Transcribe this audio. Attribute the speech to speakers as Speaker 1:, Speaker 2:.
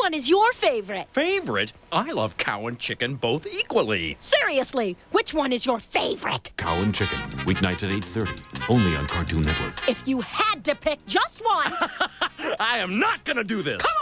Speaker 1: one is your favorite?
Speaker 2: Favorite? I love cow and chicken both equally.
Speaker 1: Seriously, which one is your favorite?
Speaker 3: Cow and Chicken, weeknights at 8:30, only on Cartoon Network.
Speaker 1: If you had to pick just one.
Speaker 2: I am not gonna do this.
Speaker 1: Come